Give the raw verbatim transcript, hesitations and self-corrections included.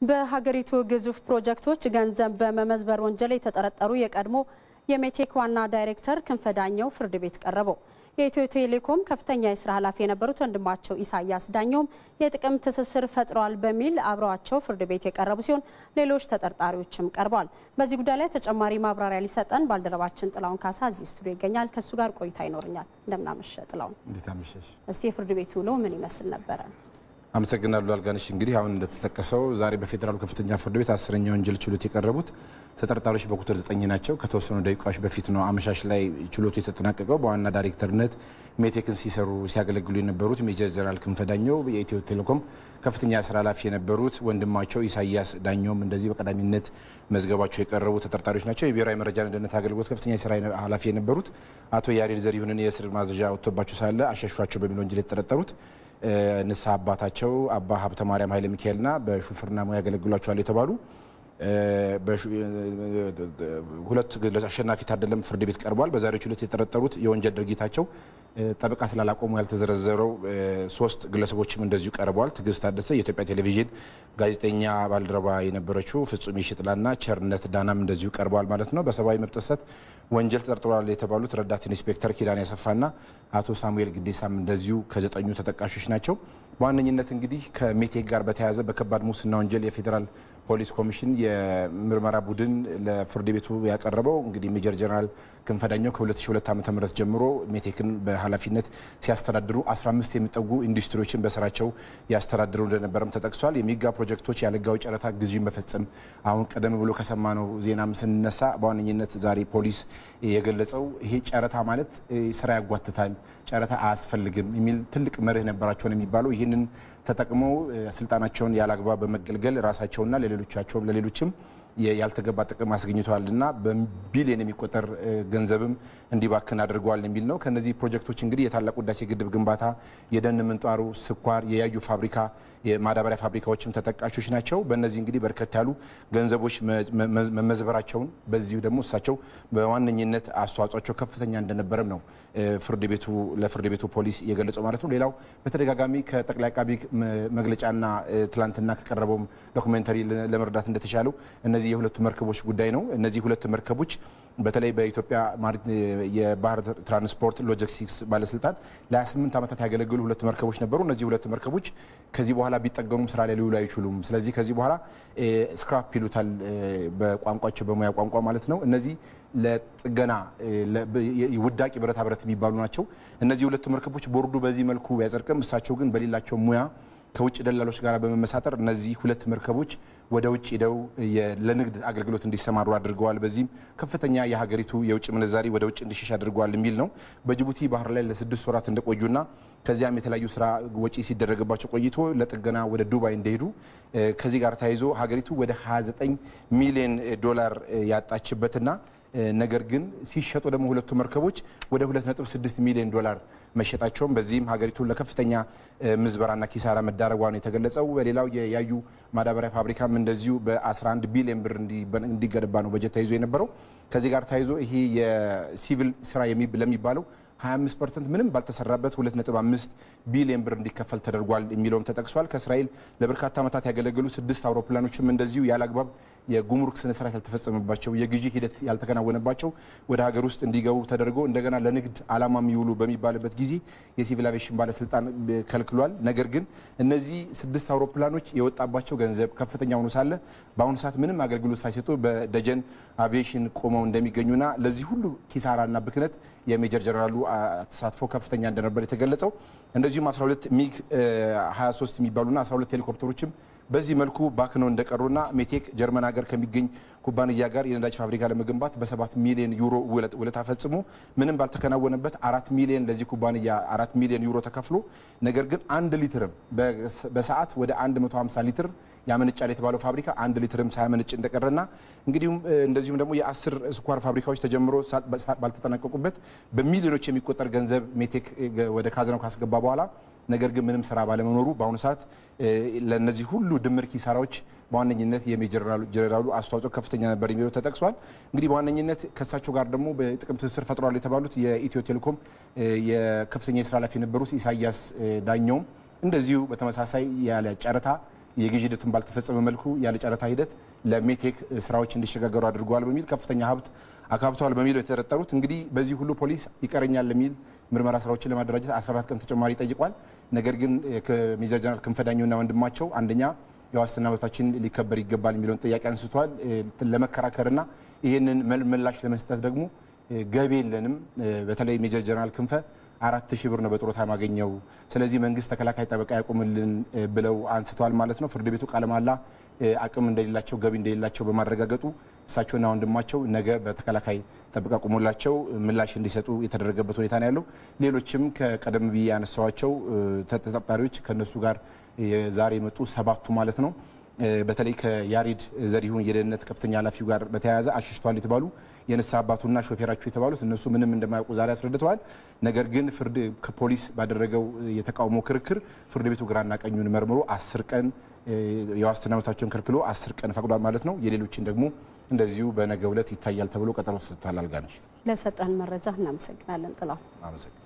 በሀገሪቱ ግዙፍ ፕሮጀክቶች ገንዘብ በመመዝበር ወንጀል የተጠረጠሩ የቀድሞ የሜቴክ ዋና ዳይሬክተር ክንፈ ዳኘው ፍርድ ቤት ቀረቡ። የኢትዮ ቴሌኮም ከፍተኛ የስራ ኃላፊ የነበሩት ወንድማቸው ኢሳያስ ዳኘውም የጥቅም ትስስር ፈጥረዋል በሚል አብረዋቸው ፍርድ ቤት የቀረቡ ሲሆን ሌሎች ተጠርጣሪዎችም ቀርበዋል። በዚህ ጉዳይ ላይ ተጨማሪ ማብራሪያ ሊሰጠን ባልደረባችን ጥላውን ካሳ እዚህ ስቱዲዮ ይገኛል። ከሱ ጋር ቆይታ ይኖርኛል። እንደምናመሸ ጥላውን። እንዴት አመሸሽ? እስቲ የፍርድ ቤቱ ውሎ ምን ይመስል ነበረ? አመሰግናለሁ አልጋነሽ። እንግዲህ አሁን እንደተጠቀሰው ዛሬ በፌደራል ከፍተኛ ፍርድ ቤት አስረኛ ወንጀል ችሎት የቀረቡት ተጠርጣሪዎች በቁጥር ዘጠኝ ናቸው። ከተወሰኑ ደቂቃዎች በፊት ነው አመሻሽ ላይ ችሎቱ የተጠናቀቀው። በዋና ዳይሬክተርነት ሜቴክን ሲሰሩ ሲያገለግሉ የነበሩት ሜጀር ጀነራል ክንፈ ዳኘው፣ የኢትዮ ቴሌኮም ከፍተኛ ስራ ኃላፊ የነበሩት ወንድማቸው ኢሳያስ ዳኘውም እንደዚህ በቀዳሚነት መዝገባቸው የቀረቡ ተጠርጣሪዎች ናቸው። የብሔራዊ መረጃና ደህንነት አገልግሎት ከፍተኛ ስራ ኃላፊ የነበሩት አቶ ያሬድ ዘሪሁንን የእስር ማዘዣ ወጥቶባቸው ሳለ አሸሿቸው በሚል ወንጀል የተጠረጠሩት ንስሐ አባታቸው አባ ሀብተ ማርያም ኃይለ ሚካኤልና በሹፍርና ሙያ ያገለግሏቸዋል የተባሉ ሁለት አሸናፊ ታደለም ፍርድ ቤት ቀርቧል። በዛሬው ችሎት የተጠረጠሩት የወንጀል ድርጊታቸው ጠበቃ ስላላቆሙ ያልተዘረዘረው ሶስት ግለሰቦችም እንደዚሁ ቀርበዋል። ትዕግስት ታደሰ የኢትዮጵያ ቴሌቪዥን ጋዜጠኛ ባልደረባ የነበረችው ፍጹም ይሽጥላና ቸርነት ዳናም እንደዚሁ ቀርበዋል ማለት ነው። በሰብአዊ መብት ጥሰት ወንጀል ተጠርጥረዋል የተባሉት ረዳት ኢንስፔክተር ኪዳን ያሰፋና አቶ ሳሙኤል ግዴሳም እንደዚሁ ከዘጠኙ ተጠቃሾች ናቸው። በዋነኝነት እንግዲህ ከሜቴክ ጋር በተያያዘ በከባድ ሙስና ወንጀል የፌዴራል ፖሊስ ኮሚሽን የምርመራ ቡድን ለፍርድ ቤቱ ያቀረበው እንግዲህ ሜጀር ጀነራል ክንፈ ዳኘው ከሁለት ሺህ ሁለት ዓመተ ምህረት ጀምሮ ሜቴክን በኃላፊነት ሲያስተዳድሩ አስራ አምስት የሚጠጉ ኢንዱስትሪዎችን በስራቸው ያስተዳድሩ እንደነበረም ተጠቅሷል። የሚጋ ፕሮጀክቶች ያለጋው ጨረታ ግዢ መፈጸም አሁን ቀደም ብሎ ከሰማነው ዜናም ስንነሳ በዋነኝነት ዛሬ ፖሊስ የገለጸው ይሄ ጨረታ ማለት ስራ ያጓትታል፣ ጨረታ አያስፈልግም የሚል ትልቅ መርህ ነበራቸው ነው የሚባለው። ይህንን ተጠቅመው ስልጣናቸውን ያላግባብ በመገልገል ራሳቸውና ለሌሎቻቸውም ለሌሎችም ያልተገባ ጥቅም አስገኝተዋልና በቢሊዮን የሚቆጠር ገንዘብም እንዲባክን አድርገዋል የሚል ነው። ከነዚህ ፕሮጀክቶች እንግዲህ የታላቁ ህዳሴ ግድብ ግንባታ፣ የደን ምንጣሩ፣ ስኳር፣ የያዩ ፋብሪካ፣ የማዳበሪያ ፋብሪካዎችም ተጠቃሾች ናቸው። በእነዚህ እንግዲህ በርከት ያሉ ገንዘቦች መመዝበራቸውን በዚሁ ደግሞ እሳቸው በዋነኝነት አስተዋጽኦቸው ከፍተኛ እንደነበረም ነው ፍርድ ቤቱ ለፍርድ ቤቱ ፖሊስ የገለጸው ማለት ነው። ሌላው በተደጋጋሚ ከጠቅላይ አቃቢ መግለጫና ትላንትና ከቀረበው ዶክመንተሪ ለመረዳት እንደተቻለው እነዚህ የሁለቱ መርከቦች ጉዳይ ነው። እነዚህ ሁለት መርከቦች በተለይ በኢትዮጵያ የባህር ትራንስፖርት ሎጂስቲክስ ባለስልጣን ለ28 ዓመታት ያገለገሉ ሁለት መርከቦች ነበሩ። እነዚህ ሁለት መርከቦች ከዚህ በኋላ ቢጠገኑም ስራ ላይ ሊውሉ አይችሉም። ስለዚህ ከዚህ በኋላ ስክራፕ ይሉታል በቋንቋቸው በሙያ ቋንቋ ማለት ነው። እነዚህ ለጥገና ውዳቂ ብረታ ብረት የሚባሉ ናቸው። እነዚህ ሁለት መርከቦች ቦርዱ በዚህ መልኩ ያጸድቅም፣ እሳቸው ግን በሌላቸው ሙያ ከውጭ ደላሎች ጋር በመመሳጠር እነዚህ ሁለት መርከቦች ወደ ውጭ ሄደው ለንግድ አገልግሎት እንዲሰማሩ አድርገዋል። በዚህም ከፍተኛ የሀገሪቱ የውጭ ምንዛሪ ወደ ውጭ እንዲሸሽ አድርገዋል የሚል ነው። በጅቡቲ ባህር ላይ ለስድስት ወራት እንደቆዩና ከዚያም የተለያዩ ስራ ወጪ ሲደረግባቸው ቆይቶ ለጥገና ወደ ዱባይ እንደሄዱ ከዚህ ጋር ተያይዞ ሀገሪቱ ወደ ሃያ ዘጠኝ ሚሊዮን ዶላር ያጣችበትና ነገር ግን ሲሸጡ ደግሞ ሁለቱ መርከቦች ወደ ሁለት ነጥብ ስድስት ሚሊዮን ዶላር መሸጣቸውም በዚህም ሀገሪቱን ለከፍተኛ ምዝበራና ኪሳራ መዳረጓ ነው የተገለጸው። በሌላው የያዩ ማዳበሪያ ፋብሪካም እንደዚሁ በ11 ቢሊዮን ብር እንዲገነባ ነው በጀት ተይዞ የነበረው። ከዚህ ጋር ተያይዞ ይሄ የሲቪል ስራ ለሚባለው ሃያ አምስት ፐርሰንት ምንም ባልተሰራበት ሁለት ነጥብ አምስት ቢሊዮን ብር እንዲከፈል ተደርጓል የሚለውም ተጠቅሷል። ከእስራኤል ለበርካታ ዓመታት ያገለገሉ ስድስት አውሮፕላኖችም እንደዚሁ ያለአግባብ የጉምሩክ ስነ ስርዓት ያልተፈጸመባቸው የግዢ ሂደት ያልተከናወነባቸው ወደ ሀገር ውስጥ እንዲገቡ ተደርጎ እንደገና ለንግድ ዓላማ የሚውሉ በሚባልበት ጊዜ የሲቪል አቪዬሽን ባለስልጣን ከልክሏል። ነገር ግን እነዚህ ስድስት አውሮፕላኖች የወጣባቸው ገንዘብ ከፍተኛ ሆኖ ሳለ በአሁኑ ሰዓት ምንም አገልግሎት ሳይሰጡ በደጀን አቪዬሽን ቆመው እንደሚገኙና ለዚህ ሁሉ ኪሳራና ብክነት የሜጀር ጀነራሉ ተሳትፎ ከፍተኛ እንደነበር የተገለጸው። እንደዚሁም አስራ ሁለት ሚግ ሃያ ሶስት የሚባሉና አስራ ሁለት ሄሊኮፕተሮችም በዚህ መልኩ ባክነው እንደቀሩና ሜቴክ ጀርመን ሀገር ከሚገኝ ኩባንያ ጋር የነዳጅ ፋብሪካ ለመገንባት በሰባት ሚሊዮን ዩሮ ውለታ ፈጽሞ ምንም ባልተከናወነበት አራት ሚሊዮን ለዚህ ኩባንያ አራት ሚሊዮን ዩሮ ተከፍሎ ነገር ግን አንድ ሊትርም በሰዓት ወደ አንድ መቶ ሃምሳ ሊትር ያመነጫል የተባለው ፋብሪካ አንድ ሊትርም ሳያመነጭ እንደቀረና እንግዲሁም እንደዚሁም ደግሞ የአስር ስኳር ፋብሪካዎች ተጀምሮ ባልተጠናቀቁበት በሚሊዮኖች የሚቆጠር ገንዘብ ሜቴክ ወደ ካዝናው ካስገባ በኋላ ነገር ግን ምንም ስራ ባለመኖሩ በአሁኑ ሰዓት ለነዚህ ሁሉ ድምር ኪሳራዎች በዋነኝነት የሜጀር ጀነራሉ አስተዋጽኦ ከፍተኛ ነበር የሚለው ተጠቅሷል። እንግዲህ በዋነኝነት ከሳቸው ጋር ደግሞ በጥቅም ትስስር ፈጥሯል የተባሉት የኢትዮ ቴሌኮም የከፍተኛ የስራ ኃላፊ የነበሩት ኢሳያስ ዳኘውም እንደዚሁ በተመሳሳይ ያለ ጨረታ የግዢ ሂደቱን ባልተፈጸመ መልኩ ያለ ጨረታ ሂደት ለሜቴክ ስራዎች እንዲሸጋገሩ አድርገዋል በሚል ከፍተኛ ሀብት አካብተዋል በሚል የተጠረጠሩት እንግዲህ በዚህ ሁሉ ፖሊስ ይቀረኛል ለሚል ምርመራ ስራዎችን ለማደራጀት አስራ አራት ቀን ተጨማሪ ጠይቋል። ነገር ግን ከሜጀር ጀነራል ክንፈዳኘውና ወንድማቸው አንደኛ የዋስትና መብታችን ሊከበር ይገባል የሚለውን ጥያቄ አንስተዋል። ለመከራከርና ይህንን ምላሽ ለመስጠት ደግሞ ገቢ የለንም። በተለይ ሜጀር ጀነራል ክንፈ አራት ሺህ ብር ነው በጥሮታ ማገኘው፣ ስለዚህ መንግስት ተከላካይ ጠበቃ ያቆምልን ብለው አንስተዋል ማለት ነው። ፍርድ ቤቱ ቃለ መሃላ አቅም እንደሌላቸው ገቢ እንደሌላቸው በማረጋገጡ እሳቸውና ወንድማቸው ነገ በተከላካይ ጠበቃ ቆሞላቸው ምላሽ እንዲሰጡ የተደረገበት ሁኔታ ነው ያለው። ሌሎችም ከቀደም ብዬ ያነሳዋቸው ተጠርጣሪዎች ከነሱ ጋር ዛሬ የመጡ ሰባቱ ማለት ነው በተለይ ከያሬድ ዘሪሁን የደህንነት ከፍተኛ ኃላፊው ጋር በተያያዘ አሽሽቷል የተባሉ የንስሐ አባቱና ሾፌራቸው የተባሉት እነሱ ምንም እንደማያውቁ ዛሬ አስረድተዋል። ነገር ግን ፍርድ ከፖሊስ ባደረገው የተቃውሞ ክርክር ፍርድ ቤቱ ግራና ቀኙን መርምሮ አስር ቀን የዋስትና መብታቸውን ከልክሎ አስር ቀን ፈቅዷል ማለት ነው። የሌሎችን ደግሞ እንደዚሁ በነገው ዕለት ይታያል ተብሎ ቀጠሮ ተሰጥቷል። አልጋነሽ ለሰጠን መረጃ እናመሰግናለን። ጥላው አመሰግናለሁ።